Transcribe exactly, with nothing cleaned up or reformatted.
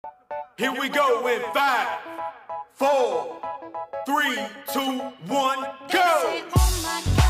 Here we go in five, four, three, two, one, go!